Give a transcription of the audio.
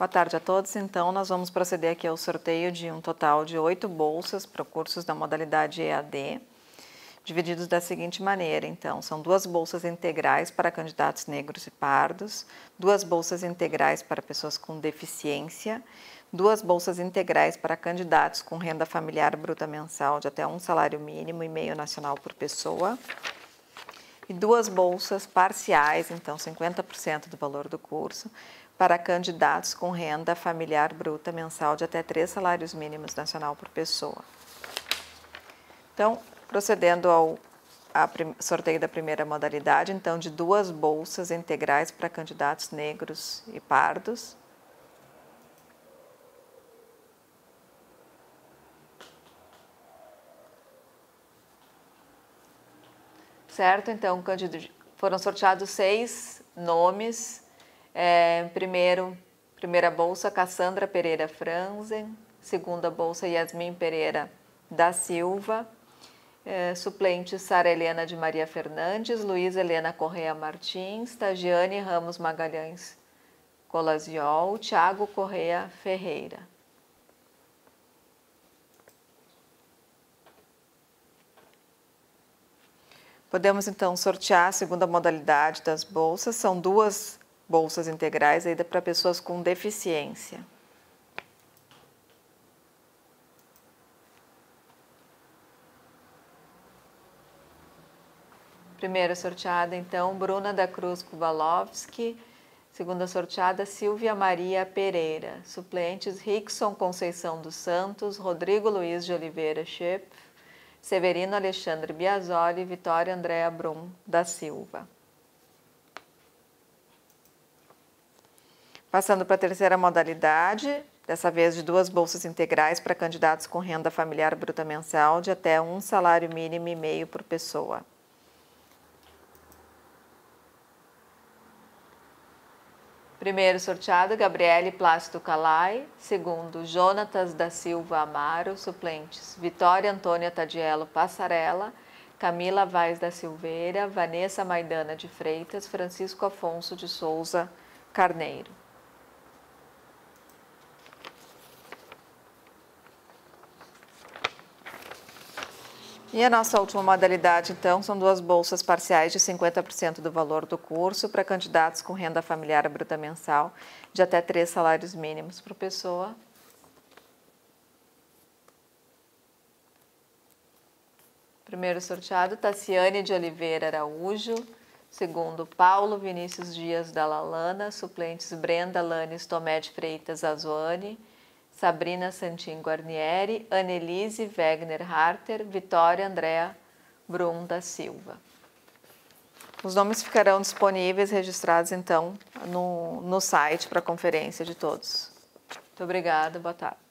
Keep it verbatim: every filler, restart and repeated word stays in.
Boa tarde a todos. Então, nós vamos proceder aqui ao sorteio de um total de oito bolsas para cursos da modalidade E A D, divididos da seguinte maneira. Então, são duas bolsas integrais para candidatos negros e pardos, duas bolsas integrais para pessoas com deficiência, duas bolsas integrais para candidatos com renda familiar bruta mensal de até um salário mínimo e meio nacional por pessoa, e duas bolsas parciais, então cinquenta por cento do valor do curso, para candidatos com renda familiar bruta mensal de até três salários mínimos nacional por pessoa. Então, procedendo ao a, sorteio da primeira modalidade, então, de duas bolsas integrais para candidatos negros e pardos. Certo? Então, foram sorteados seis nomes. É, primeiro, primeira bolsa, Cassandra Pereira Franzen. Segunda bolsa, Yasmin Pereira da Silva. É, suplente, Sara Helena de Maria Fernandes. Luísa Helena Correia Martins. Tagiane Ramos Magalhães Colaziol. Tiago Correia Ferreira. Podemos, então, sortear a segunda modalidade das bolsas. São duas bolsas integrais ainda para pessoas com deficiência. Primeira sorteada, então, Bruna da Cruz Kubalowski. Segunda sorteada, Silvia Maria Pereira. Suplentes, Rickson Conceição dos Santos, Rodrigo Luiz de Oliveira Schepf, Severino Alexandre Biasoli e Vitória Andréa Brum da Silva. Passando para a terceira modalidade, dessa vez de duas bolsas integrais para candidatos com renda familiar bruta mensal de até um salário mínimo e meio por pessoa. Primeiro sorteado, Gabriele Plácido Calai. Segundo, Jonatas da Silva Amaro. Suplentes, Vitória Antônia Tadiello Passarella, Camila Vaz da Silveira, Vanessa Maidana de Freitas, Francisco Afonso de Souza Carneiro. E a nossa última modalidade, então, são duas bolsas parciais de cinquenta por cento do valor do curso para candidatos com renda familiar bruta mensal de até três salários mínimos por pessoa. Primeiro sorteado, Tassiane de Oliveira Araújo. Segundo, Paulo Vinícius Dias da Lalana. Suplentes, Brenda Lanes Tomé de Freitas Azuane, Sabrina Santin Guarnieri, Annelise Wegner Harter, Vitória Andréa Brum da Silva. Os nomes ficarão disponíveis, registrados então no, no site para conferência de todos. Muito obrigada, boa tarde.